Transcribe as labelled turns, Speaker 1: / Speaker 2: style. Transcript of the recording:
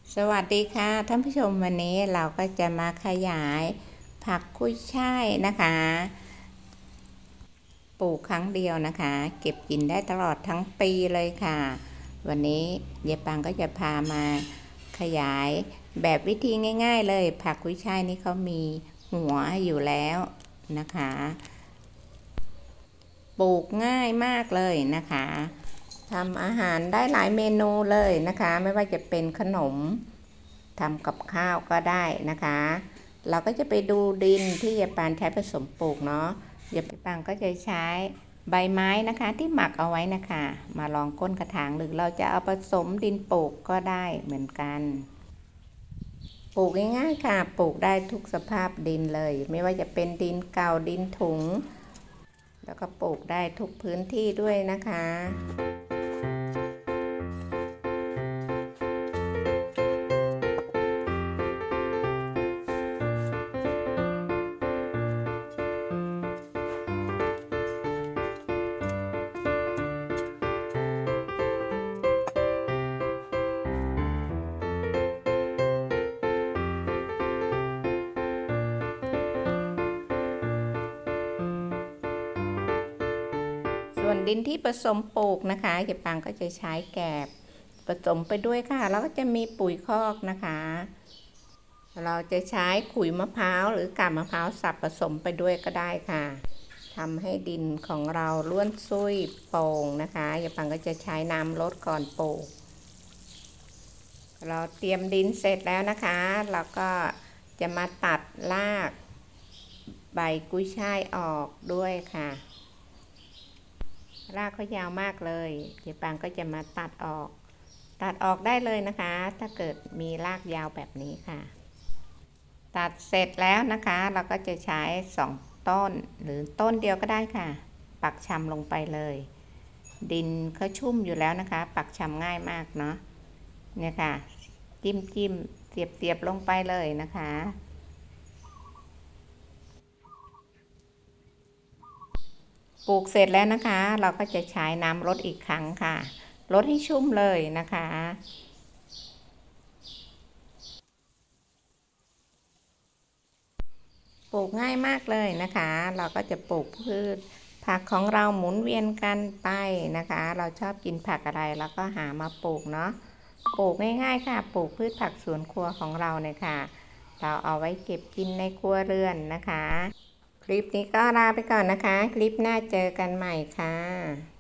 Speaker 1: สวัสดีค่ะท่านผู้ชมวันนี้เราก็จะมาขยายผักกุ้ยช่ายนะคะปลูกครั้งเดียวนะคะเก็บกินได้ตลอดทั้งปีเลยค่ะวันนี้ยายปังก็จะพามาขยายแบบวิธีง่ายๆเลยผักกุ้ยช่ายนี่เขามีหัวอยู่แล้วนะคะปลูกง่ายมากเลยนะคะทำอาหารได้หลายเมนูเลยนะคะไม่ว่าจะเป็นขนมทำกับข้าวก็ได้นะคะเราก็จะไปดูดินที่ยายปานใช้ผสมปลูกเนาะยายปานก็จะใช้ใบไม้นะคะที่หมักเอาไว้นะคะมาลองก้นกระถางหรือเราจะเอาผสมดินปลูกก็ได้เหมือนกันปลูกง่ายๆค่ะปลูกได้ทุกสภาพดินเลยไม่ว่าจะเป็นดินเก่าดินถุงแล้วก็ปลูกได้ทุกพื้นที่ด้วยนะคะส่วนดินที่ผสมปลูกนะคะยายปางก็จะใช้แกบผสมไปด้วยค่ะแล้วก็จะมีปุ๋ยคอกนะคะเราจะใช้ขุยมะพร้าวหรือกาบมะพร้าวสับผสมไปด้วยก็ได้ค่ะทำให้ดินของเราล้วนซุยโป่งนะคะยายปางก็จะใช้น้ำลดก่อนปลูกเราเตรียมดินเสร็จแล้วนะคะเราก็จะมาตัดรากใบกุ้ยช่ายออกด้วยค่ะรากเขายาวมากเลยยายปางก็จะมาตัดออกได้เลยนะคะถ้าเกิดมีรากยาวแบบนี้ค่ะตัดเสร็จแล้วนะคะเราก็จะใช้2ต้นหรือต้นเดียวก็ได้ค่ะปักชำลงไปเลยดินเขาชุ่มอยู่แล้วนะคะปักชำง่ายมากเนาะเนี่ยค่ะจิ้มเสียบลงไปเลยนะคะปลูกเสร็จแล้วนะคะเราก็จะใช้น้ำรดอีกครั้งค่ะรดให้ชุ่มเลยนะคะปลูกง่ายมากเลยนะคะเราก็จะปลูกพืชผักของเราหมุนเวียนกันไปนะคะเราชอบกินผักอะไรเราก็หามาปลูกเนาะปลูกง่ายๆค่ะปลูกพืชผักสวนครัวของเราเนี่ยค่ะเราเอาไว้เก็บกินในครัวเรือนนะคะคลิปนี้ก็ลาไปก่อนนะคะคลิปหน้าเจอกันใหม่ค่ะ